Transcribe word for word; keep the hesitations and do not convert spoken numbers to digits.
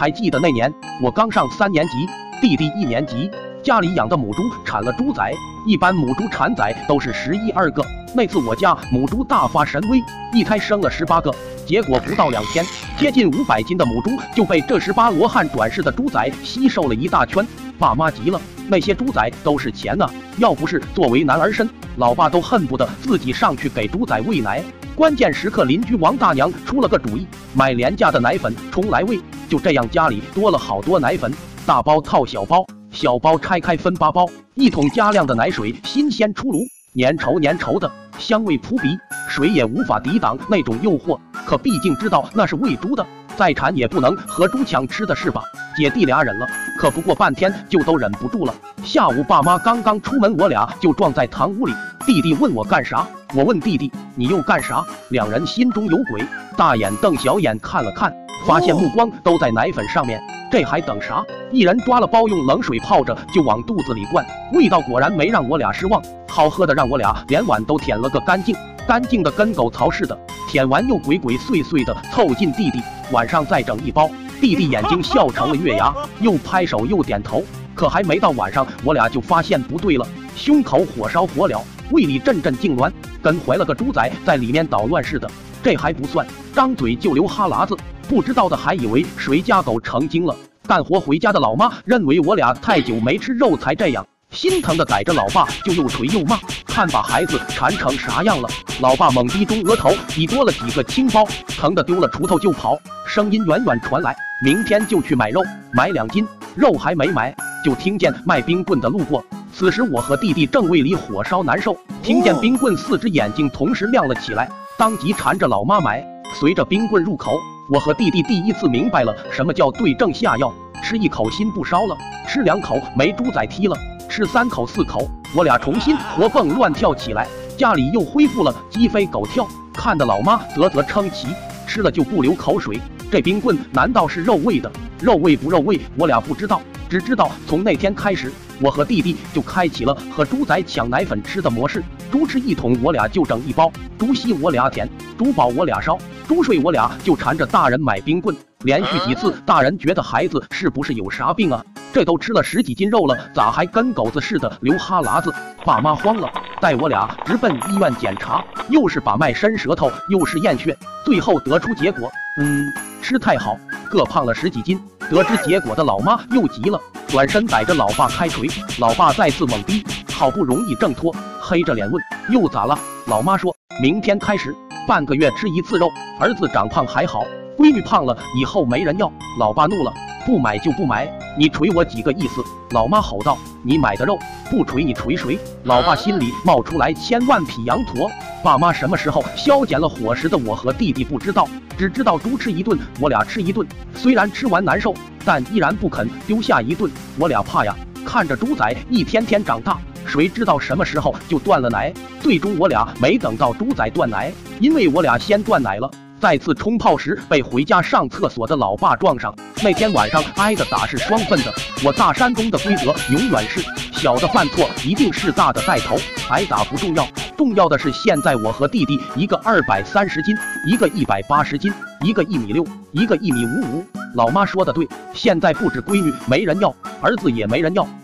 还记得那年我刚上三年级，弟弟一年级，家里养的母猪产了猪崽，一般母猪产崽都是十一二个，那次我家母猪大发神威，一胎生了十八个，结果不到两天，接近五百斤的母猪就被这十八罗汉转世的猪崽吸收了一大圈。爸妈急了，那些猪崽都是钱啊，要不是作为男儿身，老爸都恨不得自己上去给猪崽喂奶。关键时刻，邻居王大娘出了个主意，买廉价的奶粉冲来喂，就这样家里多了好多奶粉，大包套小包，小包拆开分八包，一桶加量的奶水新鲜出炉，粘稠粘稠的，香味扑鼻，水也无法抵挡那种诱惑。可毕竟知道那是喂猪的，再馋也不能和猪抢吃的是吧？姐弟俩忍了，可不过半天就都忍不住了。下午爸妈刚刚出门，我俩就撞在堂屋里。弟弟问我干啥，我问弟弟你又干啥？两人心中有鬼，大眼瞪小眼看了看，发现目光都在奶粉上面，这还等啥？一人抓了包，用冷水泡着就往肚子里灌，味道果然没让我俩失望，好喝的让我俩连碗都舔了个干净，干净的跟狗槽似的。舔完又鬼鬼祟祟的凑近弟弟，晚上再整一包。弟弟眼睛笑成了月牙，又拍手又点头。可还没到晚上，我俩就发现不对了，胸口火烧火燎，胃里阵阵痉挛，跟怀了个猪崽在里面捣乱似的。这还不算，张嘴就流哈喇子，不知道的还以为谁家狗成精了。干活回家的老妈认为我俩太久没吃肉才这样，心疼的逮着老爸就又捶又骂，看把孩子馋成啥样了。老爸猛地中额头已多了几个青包，疼得丢了锄头就跑，声音远远传来，明天就去买肉，买两斤。肉还没买，就听见卖冰棍的路过。此时我和弟弟正胃里火烧难受，听见冰棍，四只眼睛同时亮了起来，当即缠着老妈买。随着冰棍入口，我和弟弟第一次明白了什么叫对症下药。吃一口心不烧了，吃两口没猪崽踢了，吃三口四口，我俩重新活蹦乱跳起来，家里又恢复了鸡飞狗跳，看得老妈啧啧称奇，吃了就不流口水。这冰棍难道是肉味的？肉味不肉味我俩不知道，只知道从那天开始，我和弟弟就开启了和猪崽抢奶粉吃的模式。猪吃一桶我俩就整一包，猪吸我俩舔，猪饱我俩烧，猪睡我俩就缠着大人买冰棍。连续几次，大人觉得孩子是不是有啥病啊？这都吃了十几斤肉了，咋还跟狗子似的流哈喇子？爸妈慌了，带我俩直奔医院检查，又是把脉伸舌头，又是验血，最后得出结果，嗯，吃太好，各胖了十几斤。得知结果的老妈又急了，转身逮着老爸开锤，老爸再次猛逼，好不容易挣脱，黑着脸问又咋了？老妈说明天开始半个月吃一次肉，儿子长胖还好，闺女胖了以后没人要。老爸怒了，不买就不买，你捶我几个意思？老妈吼道，你买的肉不捶你捶谁？老爸心里冒出来千万匹羊驼。爸妈什么时候消减了伙食的我和弟弟不知道，只知道猪吃一顿我俩吃一顿，虽然吃完难受，但依然不肯丢下一顿。我俩怕呀，看着猪崽一天天长大，谁知道什么时候就断了奶。最终我俩没等到猪崽断奶，因为我俩先断奶了。再次冲泡时被回家上厕所的老爸撞上，那天晚上挨的打是双份的。我大山东的规则永远是小的犯错一定是大的带头，挨打不重要，重要的是现在我和弟弟一个二百三十斤，一个一百八十斤，一个一米六，一个一米五五。老妈说的对，现在不止闺女没人要，儿子也没人要。